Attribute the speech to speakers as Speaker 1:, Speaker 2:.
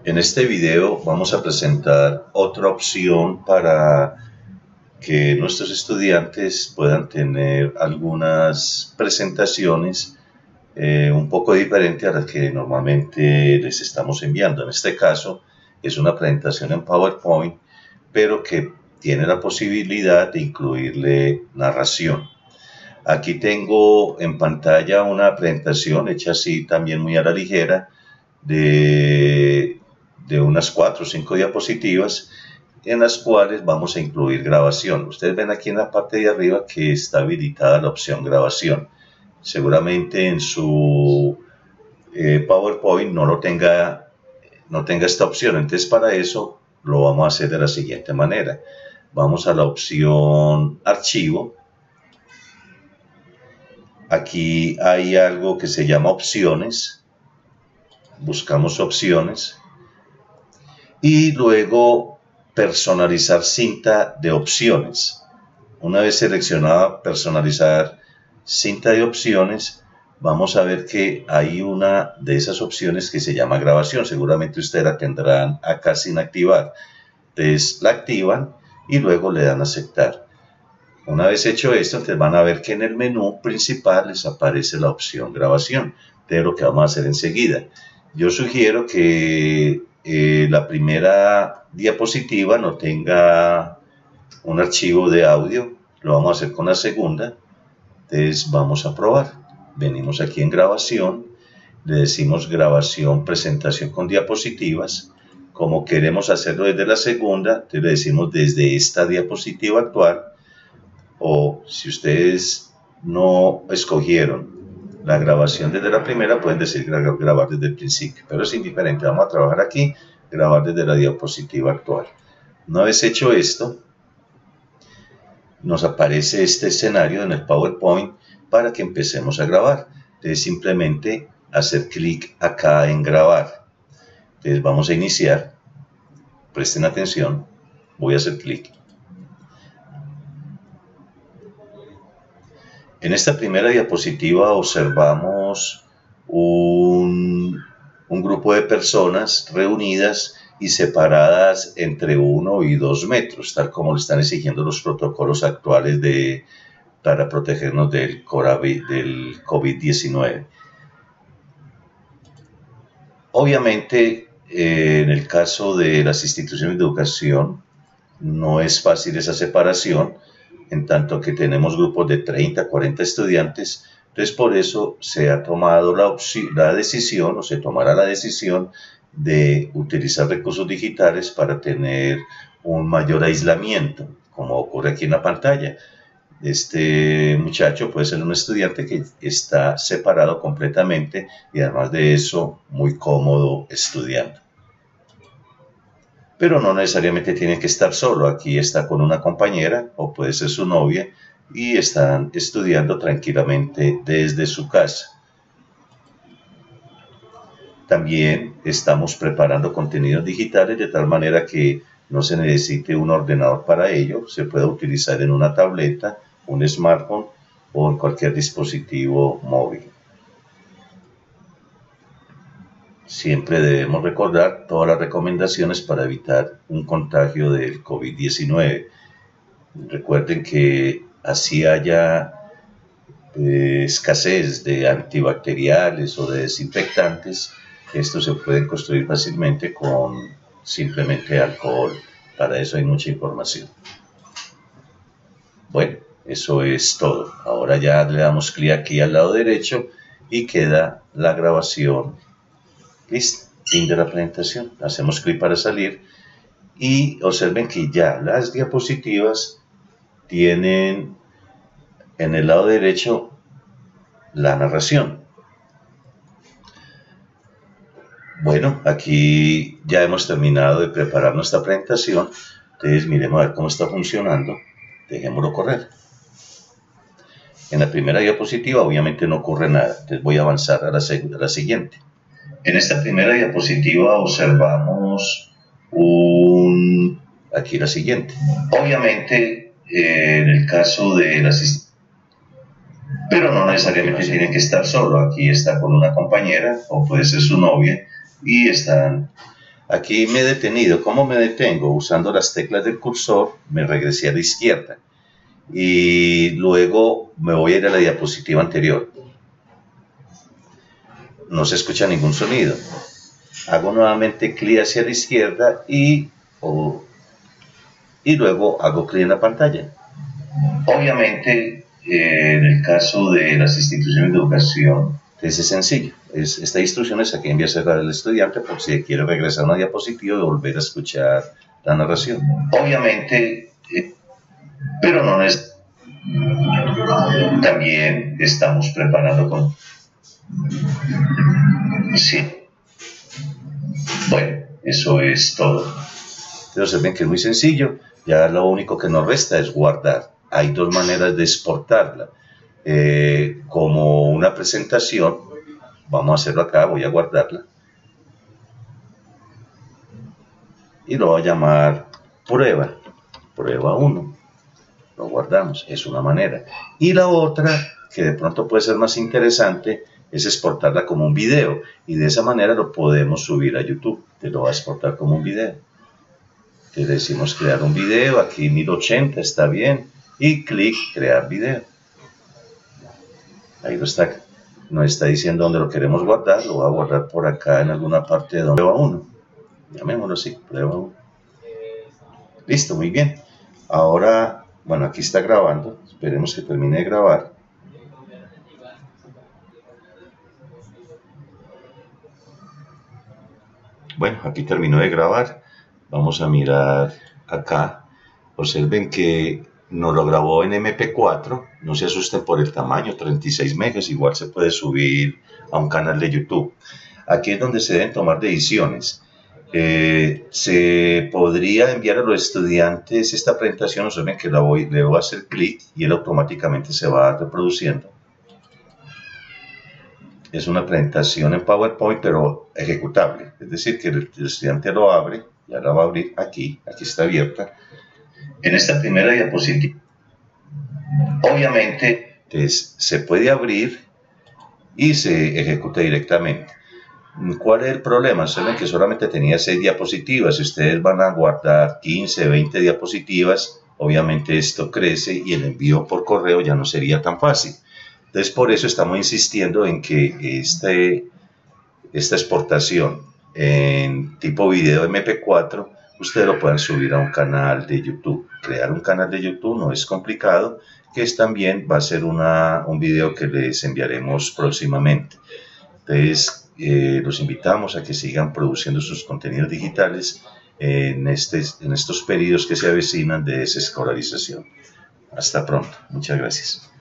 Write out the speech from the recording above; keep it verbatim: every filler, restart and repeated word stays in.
Speaker 1: En este video vamos a presentar otra opción para que nuestros estudiantes puedan tener algunas presentaciones eh, un poco diferentes a las que normalmente les estamos enviando. En este caso es una presentación en PowerPoint, pero que tiene la posibilidad de incluirle narración. Aquí tengo en pantalla una presentación hecha así también muy a la ligera de, de unas cuatro o cinco diapositivas en las cuales vamos a incluir grabación. Ustedes ven aquí en la parte de arriba que está habilitada la opción grabación. Seguramente en su eh, PowerPoint no lo tenga, no tenga esta opción. Entonces para eso lo vamos a hacer de la siguiente manera. Vamos a la opción archivo. Aquí hay algo que se llama opciones. Buscamos opciones y luego personalizar cinta de opciones. Una vez seleccionada personalizar cinta de opciones, vamos a ver que hay una de esas opciones que se llama grabación. Seguramente ustedes la tendrán acá sin activar. Entonces la activan y luego le dan a aceptar. Una vez hecho esto, entonces van a ver que en el menú principal les aparece la opción grabación. De lo que vamos a hacer enseguida. Yo sugiero que eh, la primera diapositiva no tenga un archivo de audio. Lo vamos a hacer con la segunda. Entonces vamos a probar. Venimos aquí en grabación. Le decimos grabación, presentación con diapositivas. Como queremos hacerlo desde la segunda, entonces le decimos desde esta diapositiva actual. O si ustedes no escogieron la grabación desde la primera, pueden decir grabar desde el principio, pero es indiferente. Vamos a trabajar aquí, grabar desde la diapositiva actual. Una vez hecho esto, nos aparece este escenario en el PowerPoint para que empecemos a grabar. Entonces simplemente hacer clic acá en grabar. Entonces vamos a iniciar. Presten atención. Voy a hacer clic. En esta primera diapositiva observamos un, un grupo de personas reunidas y separadas entre uno y dos metros, tal como le están exigiendo los protocolos actuales de, para protegernos del COVID diecinueve. Obviamente, eh, en el caso de las instituciones de educación, no es fácil esa separación, en tanto que tenemos grupos de treinta, cuarenta estudiantes. Entonces por eso se ha tomado la, la decisión o se tomará la decisión de utilizar recursos digitales para tener un mayor aislamiento, como ocurre aquí en la pantalla. Este muchacho puede ser un estudiante que está separado completamente y además de eso muy cómodo estudiando. Pero no necesariamente tiene que estar solo. Aquí está con una compañera o puede ser su novia y están estudiando tranquilamente desde su casa. También estamos preparando contenidos digitales de tal manera que no se necesite un ordenador para ello. Se puede utilizar en una tableta, un smartphone o en cualquier dispositivo móvil. Siempre debemos recordar todas las recomendaciones para evitar un contagio del COVID diecinueve. Recuerden que así haya eh, escasez de antibacteriales o de desinfectantes, estos se pueden construir fácilmente con simplemente alcohol. Para eso hay mucha información. Bueno, eso es todo. Ahora ya le damos clic aquí al lado derecho y queda la grabación. Listo, fin de la presentación. Hacemos clic para salir y observen que ya las diapositivas tienen en el lado derecho la narración. Bueno, aquí ya hemos terminado de preparar nuestra presentación. Entonces miremos a ver cómo está funcionando. Dejémoslo correr. En la primera diapositiva obviamente no ocurre nada. Entonces voy a avanzar a la, a la siguiente. En esta primera diapositiva observamos un... aquí la siguiente. Obviamente, eh, en el caso de las... pero no necesariamente tienen que estar solo. Aquí está con una compañera o puede ser su novia y están Aquí me he detenido. ¿Cómo me detengo? Usando las teclas del cursor, me regresé a la izquierda. Y luego me voy a ir a la diapositiva anterior. No se escucha ningún sonido. Hago nuevamente clic hacia la izquierda y, oh, y luego hago clic en la pantalla. Obviamente, eh, en el caso de las instituciones de educación, es sencillo. Es, esta instrucción es aquí envía cerrar al estudiante por si quiere regresar a una diapositiva y volver a escuchar la narración. Obviamente, eh, pero no es. También estamos preparando con. Sí. Bueno, eso es todo. Entonces ven que es muy sencillo. Ya lo único que nos resta es guardar. Hay dos maneras de exportarla. Eh, como una presentación, vamos a hacerlo acá, voy a guardarla. Y lo voy a llamar prueba, prueba uno. Lo guardamos, es una manera. Y la otra, que de pronto puede ser más interesante, es exportarla como un video. Y de esa manera lo podemos subir a YouTube. Te lo va a exportar como un video. Le decimos crear un video, aquí mil ochenta está bien. Y clic, crear video. Ahí lo está, nos está diciendo dónde lo queremos guardar. Lo voy a guardar por acá en alguna parte de donde prueba uno. Llamémoslo así, prueba uno. Listo, muy bien. Ahora, bueno, aquí está grabando. Esperemos que termine de grabar. Bueno, aquí terminó de grabar. Vamos a mirar acá. Observen que nos lo grabó en eme pe cuatro. No se asusten por el tamaño, treinta y seis megas. Igual se puede subir a un canal de YouTube. Aquí es donde se deben tomar decisiones. Eh, se podría enviar a los estudiantes esta presentación. Observen que la voy, le voy a hacer clic y él automáticamente se va reproduciendo. Es una presentación en PowerPoint, pero ejecutable. Es decir, que el, el estudiante lo abre, ya la va a abrir aquí, aquí está abierta. En esta primera diapositiva, obviamente, entonces, se puede abrir y se ejecuta directamente. ¿Cuál es el problema? Saben que solamente tenía seis diapositivas. Si ustedes van a guardar quince, veinte diapositivas, obviamente esto crece y el envío por correo ya no sería tan fácil. Entonces, por eso estamos insistiendo en que este, esta exportación en tipo video eme pe cuatro, ustedes lo puedan subir a un canal de YouTube. Crear un canal de YouTube no es complicado, que es también va a ser una, un video que les enviaremos próximamente. Entonces, eh, los invitamos a que sigan produciendo sus contenidos digitales en, este, en estos periodos que se avecinan de desescolarización. Hasta pronto. Muchas gracias.